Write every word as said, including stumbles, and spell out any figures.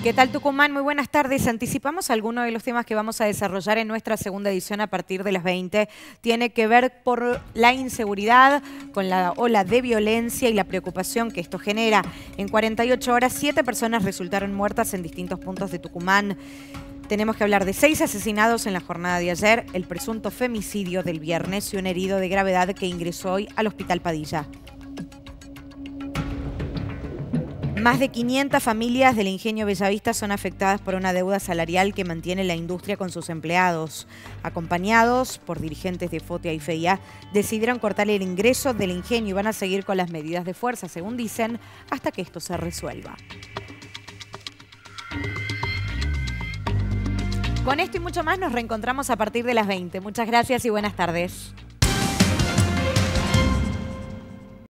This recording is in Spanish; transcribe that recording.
¿Qué tal, Tucumán? Muy buenas tardes. Anticipamos algunos de los temas que vamos a desarrollar en nuestra segunda edición a partir de las veinte. Tiene que ver por la inseguridad, con la ola de violencia y la preocupación que esto genera. En cuarenta y ocho horas, siete personas resultaron muertas en distintos puntos de Tucumán. Tenemos que hablar de seis asesinados en la jornada de ayer, el presunto femicidio del viernes y un herido de gravedad que ingresó hoy al Hospital Padilla. Más de quinientas familias del Ingenio Bellavista son afectadas por una deuda salarial que mantiene la industria con sus empleados. Acompañados por dirigentes de FOTIA y FEIA, decidieron cortar el ingreso del Ingenio y van a seguir con las medidas de fuerza, según dicen, hasta que esto se resuelva. Con esto y mucho más nos reencontramos a partir de las veinte. Muchas gracias y buenas tardes.